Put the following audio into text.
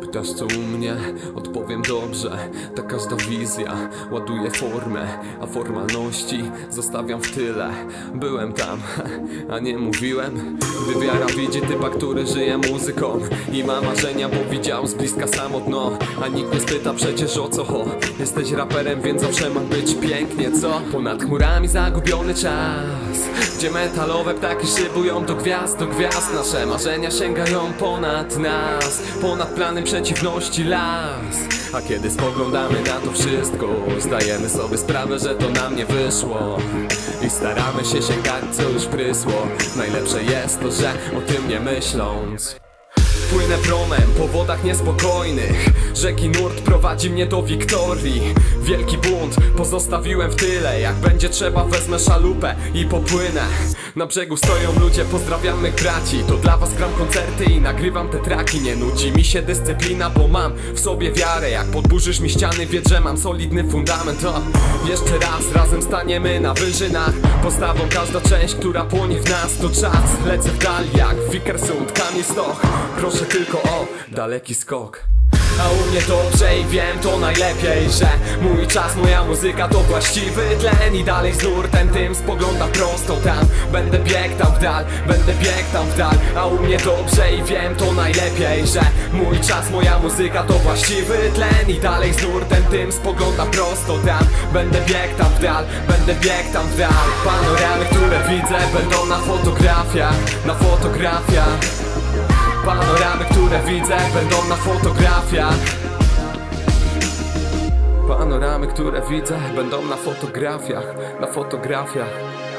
Pytasz co u mnie? Odpowiem dobrze. Ta każda wizja ładuje formę, a formalności zostawiam w tyle. Byłem tam, a nie mówiłem. Gdy wiara widzi typa, który żyje muzyką i ma marzenia, bo widział z bliska samo dno. A nikt nie spyta przecież o co ho. Jesteś raperem, więc zawsze ma być pięknie, co? Ponad chmurami zagubiony czas, gdzie metalowe ptaki szybują do gwiazd, do gwiazd. Nasze marzenia sięgają ponad nas, ponad plany przeciwności las. A kiedy spoglądamy na to wszystko, zdajemy sobie sprawę, że to nam nie wyszło i staramy się sięgać co już prysło. Najlepsze jest to, że o tym nie myśląc płynę promem po wodach niespokojnych. Rzeki nurt prowadzi mnie do wiktorii. Wielki bunt pozostawiłem w tyle. Jak będzie trzeba, wezmę szalupę i popłynę. Na brzegu stoją ludzie, pozdrawiam mych braci. To dla was gram koncerty i nagrywam te traki. Nie nudzi mi się dyscyplina, bo mam w sobie wiarę. Jak podburzysz mi ściany, wiedz, że mam solidny fundament. To jeszcze raz, razem staniemy na wyżynach. Postawą każda część, która płonie w nas, to czas. Lecę w dal jak Wikersund, Kamil Stoch. Proszę tylko o daleki skok. A u mnie dobrze i wiem to najlepiej, że mój czas, moja muzyka to właściwy tlen. I dalej z nurtem tym spoglądam prosto tam. Będę biegł tam w dal, będę biegł tam w dal. A u mnie dobrze i wiem to najlepiej, że mój czas, moja muzyka to właściwy tlen. I dalej z nurtem tym spoglądam prosto tam. Będę biegł tam w dal, będę biegł tam w dal. Panoramy, które widzę, będą na fotografiach, na fotografiach. Panoramy, które widzę, będą na fotografiach. Panoramy, które widzę, będą na fotografiach, na fotografiach.